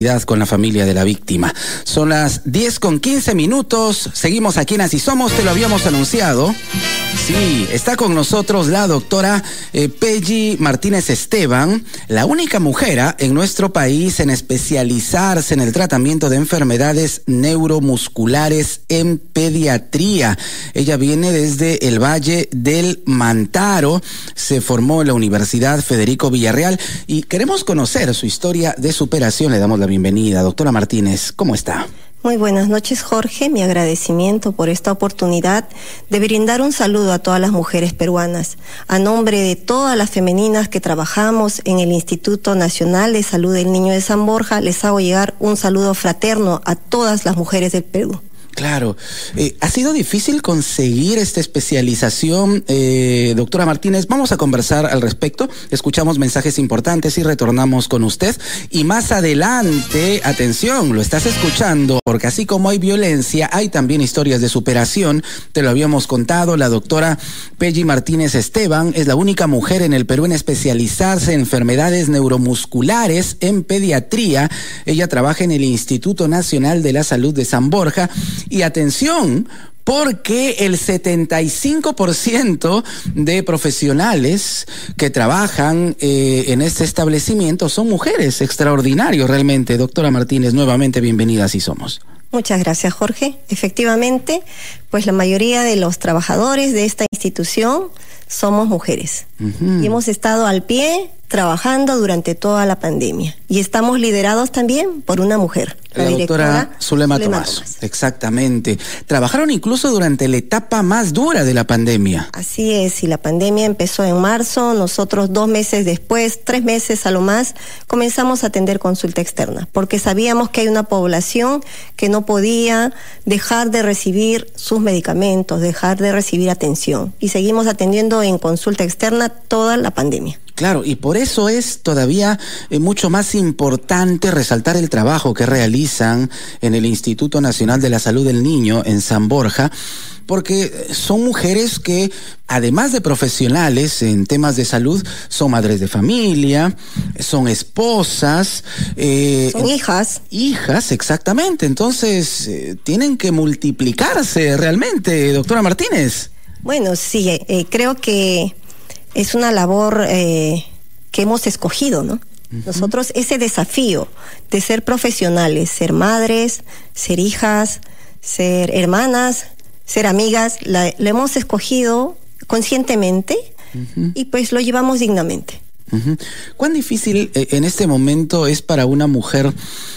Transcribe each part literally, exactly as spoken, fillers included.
con la familia de la víctima. Son las diez con quince minutos. Seguimos aquí en Así Somos, te lo habíamos anunciado. Sí, está con nosotros la doctora eh, Peggy Martínez Esteban, la única mujer en nuestro país en especializarse en el tratamiento de enfermedades neuromusculares en pediatría. Ella viene desde el Valle del Mantaro, se formó en la Universidad Federico Villarreal y queremos conocer su historia de superación. Le damos la bienvenida. Doctora Martínez, ¿cómo está? Muy buenas noches, Jorge. Mi agradecimiento por esta oportunidad de brindar un saludo a todas las mujeres peruanas. A nombre de todas las femeninas que trabajamos en el Instituto Nacional de Salud del Niño de San Borja, les hago llegar un saludo fraterno a todas las mujeres del Perú. Claro. Eh, ¿Ha sido difícil conseguir esta especialización, eh, doctora Martínez? Vamos a conversar al respecto. Escuchamos mensajes importantes y retornamos con usted. Y más adelante, atención, lo estás escuchando, porque así como hay violencia, hay también historias de superación. Te lo habíamos contado, la doctora Peggy Martínez Esteban es la única mujer en el Perú en especializarse en enfermedades neuromusculares en pediatría. Ella trabaja en el Instituto Nacional de la Salud de San Borja. Y atención, porque el setenta y cinco por ciento de profesionales que trabajan eh, en este establecimiento son mujeres. Extraordinario realmente. Doctora Martínez, nuevamente bienvenida a Así Somos. Muchas gracias, Jorge. Efectivamente, pues la mayoría de los trabajadores de esta institución somos mujeres. Uh-huh. Y hemos estado al pie trabajando durante toda la pandemia. Y estamos liderados también por una mujer. La, la doctora Zulema Tomás. Tomás. Exactamente. Trabajaron incluso durante la etapa más dura de la pandemia. Así es, y la pandemia empezó en marzo, nosotros dos meses después, tres meses a lo más, comenzamos a atender consulta externa, porque sabíamos que hay una población que no podía dejar de recibir sus medicamentos, dejar de recibir atención. Y seguimos atendiendo en consulta externa toda la pandemia. Claro, y por eso es todavía eh, mucho más importante resaltar el trabajo que realizan en el Instituto Nacional de la Salud del Niño en San Borja, porque son mujeres que, además de profesionales en temas de salud, son madres de familia, son esposas. Eh, son hijas. Hijas, exactamente. Entonces, eh, tienen que multiplicarse realmente, doctora Martínez. Bueno, sí, eh, creo que es una labor eh, que hemos escogido, ¿no? Uh-huh. Nosotros ese desafío de ser profesionales, ser madres, ser hijas, ser hermanas, ser amigas, la, la hemos escogido conscientemente uh-huh. y pues lo llevamos dignamente. Uh-huh. ¿Cuán difícil eh, en este momento es para una mujer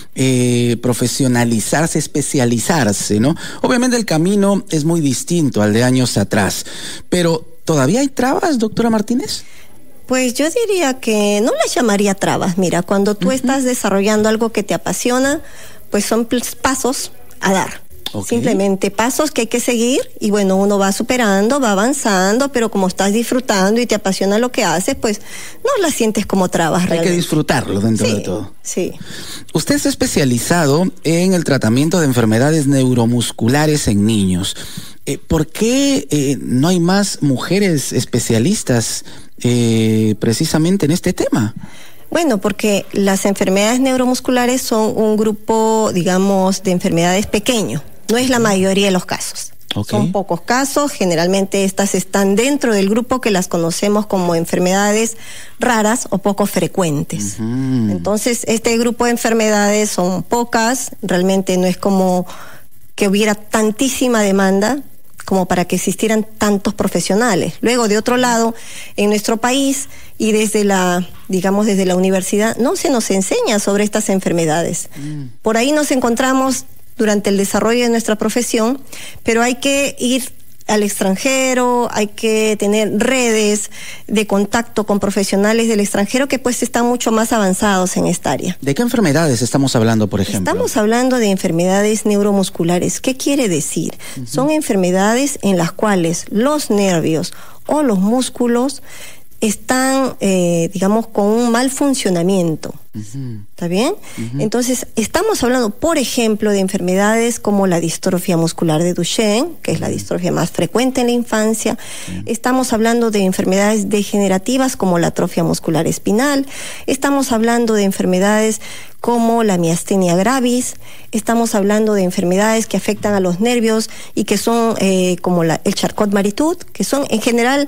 eh, profesionalizarse, especializarse, ¿no? Obviamente el camino es muy distinto al de años atrás, pero ¿todavía hay trabas, doctora Martínez? Pues yo diría que no las llamaría trabas. Mira, cuando tú uh-huh. estás desarrollando algo que te apasiona, pues son pasos a dar. Okay. Simplemente pasos que hay que seguir y bueno, uno va superando, va avanzando, pero como estás disfrutando y te apasiona lo que haces, pues no las sientes como trabas hay realmente. Hay que disfrutarlo dentro sí, de todo. Sí. Usted es especializado en el tratamiento de enfermedades neuromusculares en niños. Eh, ¿Por qué eh, no hay más mujeres especialistas eh, precisamente en este tema? Bueno, porque las enfermedades neuromusculares son un grupo, digamos, de enfermedades pequeño. No es la mayoría de los casos. Okay. Son pocos casos. Generalmente estas están dentro del grupo que las conocemos como enfermedades raras o poco frecuentes. Uh-huh. Entonces, este grupo de enfermedades son pocas. Realmente no es como que hubiera tantísima demanda como para que existieran tantos profesionales. Luego, de otro lado, en nuestro país y desde la, digamos, desde la universidad, no se nos enseña sobre estas enfermedades. Mm. Por ahí nos encontramos durante el desarrollo de nuestra profesión, pero hay que ir al extranjero, hay que tener redes de contacto con profesionales del extranjero que pues están mucho más avanzados en esta área. ¿De qué enfermedades estamos hablando, por ejemplo? Estamos hablando de enfermedades neuromusculares. ¿Qué quiere decir? Uh-huh. Son enfermedades en las cuales los nervios o los músculos están, eh, digamos, con un mal funcionamiento. Uh-huh. ¿Está bien? Uh-huh. Entonces, estamos hablando, por ejemplo, de enfermedades como la distrofia muscular de Duchenne, que es la distrofia más frecuente en la infancia. Uh-huh. Estamos hablando de enfermedades degenerativas como la atrofia muscular espinal. Estamos hablando de enfermedades como la miastenia gravis. Estamos hablando de enfermedades que afectan a los nervios y que son eh, como la, el Charcot-Marie-Tooth, que son en general...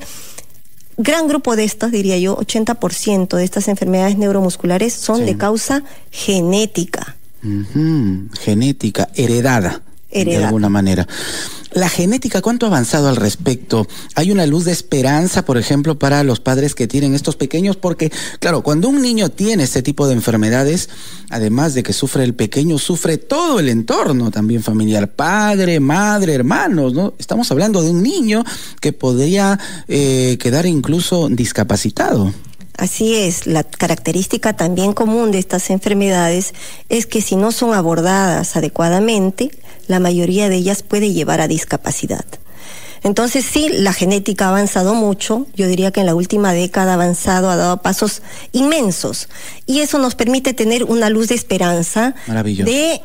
Gran grupo de estas, diría yo, ochenta por ciento de estas enfermedades neuromusculares son sí. de causa genética. Uh-huh. Genética, heredada, heredada, de alguna manera. La genética, ¿cuánto ha avanzado al respecto? ¿Hay una luz de esperanza, por ejemplo, para los padres que tienen estos pequeños? Porque, claro, cuando un niño tiene este tipo de enfermedades, además de que sufre el pequeño, sufre todo el entorno también familiar, padre, madre, hermanos, ¿no? Estamos hablando de un niño que podría eh, quedar incluso discapacitado. Así es, la característica también común de estas enfermedades es que si no son abordadas adecuadamente, la mayoría de ellas puede llevar a discapacidad. Entonces sí, la genética ha avanzado mucho, yo diría que en la última década ha avanzado, ha dado pasos inmensos, y eso nos permite tener una luz de esperanza de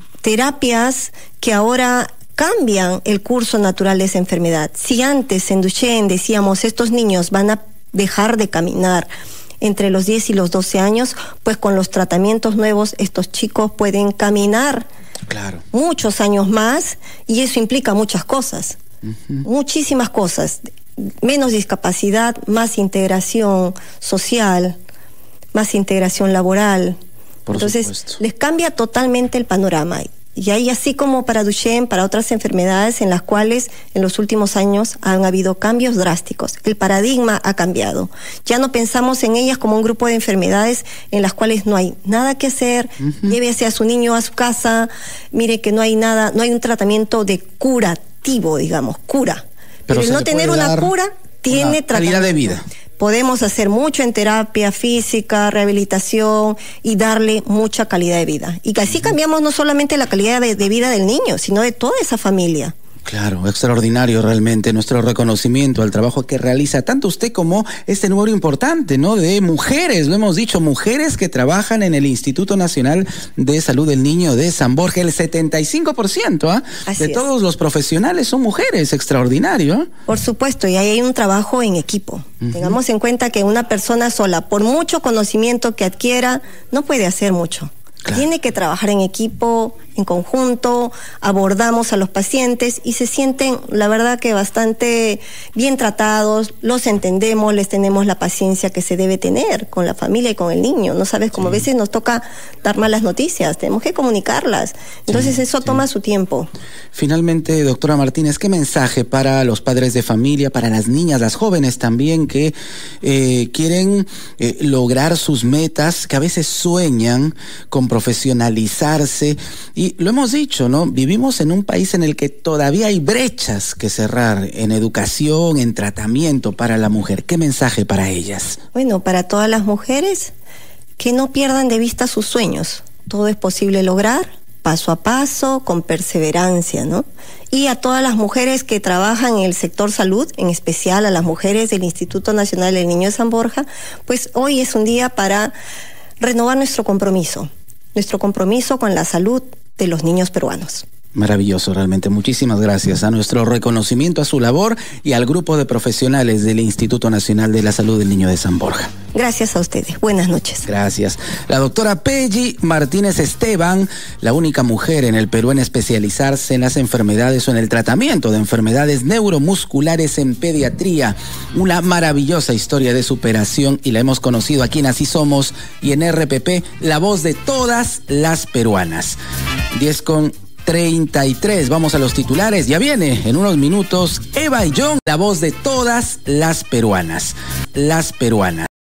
terapias que ahora cambian el curso natural de esa enfermedad. Si antes en Duchenne decíamos estos niños van a dejar de caminar entre los diez y los doce años, pues con los tratamientos nuevos estos chicos pueden caminar claro. muchos años más, y eso implica muchas cosas, uh-huh. muchísimas cosas, menos discapacidad, más integración social, más integración laboral. Por Entonces supuesto. Les cambia totalmente el panorama. Y hay así como para Duchenne, para otras enfermedades en las cuales en los últimos años han habido cambios drásticos. El paradigma ha cambiado. Ya no pensamos en ellas como un grupo de enfermedades en las cuales no hay nada que hacer, uh-huh. llévese a su niño a su casa, mire que no hay nada, no hay un tratamiento de curativo, digamos, cura. Pero, Pero el no tener una cura tiene tratamiento. Calidad de vida. Podemos hacer mucho en terapia física, rehabilitación y darle mucha calidad de vida. Y que así cambiamos no solamente la calidad de, de vida del niño, sino de toda esa familia. Claro, extraordinario realmente nuestro reconocimiento al trabajo que realiza tanto usted como este número importante, ¿no? De mujeres, lo hemos dicho, mujeres que trabajan en el Instituto Nacional de Salud del Niño de San Borja. El setenta y cinco por ciento ¿ah? de es. todos los profesionales son mujeres, extraordinario. ¿eh? Por supuesto, y ahí hay un trabajo en equipo. Uh-huh. Tengamos en cuenta que una persona sola, por mucho conocimiento que adquiera, no puede hacer mucho. Claro. Tiene que trabajar en equipo, en conjunto, abordamos a los pacientes y se sienten, la verdad que bastante bien tratados, los entendemos, les tenemos la paciencia que se debe tener con la familia y con el niño. No sabes, como sí. a veces nos toca dar malas noticias, tenemos que comunicarlas. Entonces sí, eso sí. toma su tiempo. Finalmente, doctora Martínez, ¿qué mensaje para los padres de familia, para las niñas, las jóvenes también que eh, quieren eh, lograr sus metas, que a veces sueñan con profesionalizarse? Y lo hemos dicho, ¿no? Vivimos en un país en el que todavía hay brechas que cerrar en educación, en tratamiento para la mujer. ¿Qué mensaje para ellas? Bueno, para todas las mujeres, que no pierdan de vista sus sueños. Todo es posible lograr, paso a paso, con perseverancia, ¿no? Y a todas las mujeres que trabajan en el sector salud, en especial a las mujeres del Instituto Nacional del Niño de San Borja, pues hoy es un día para renovar nuestro compromiso. Nuestro compromiso con la salud de los niños peruanos. Maravilloso, realmente. Muchísimas gracias a nuestro reconocimiento a su labor y al grupo de profesionales del Instituto Nacional de la Salud del Niño de San Borja. Gracias a ustedes. Buenas noches. Gracias. La doctora Pelli Martínez Esteban, la única mujer en el Perú en especializarse en las enfermedades o en el tratamiento de enfermedades neuromusculares en pediatría. Una maravillosa historia de superación y la hemos conocido aquí en Así Somos y en R P P, la voz de todas las peruanas. diez con treinta y tres, vamos a los titulares, ya viene en unos minutos Eva y John, la voz de todas las peruanas, las peruanas.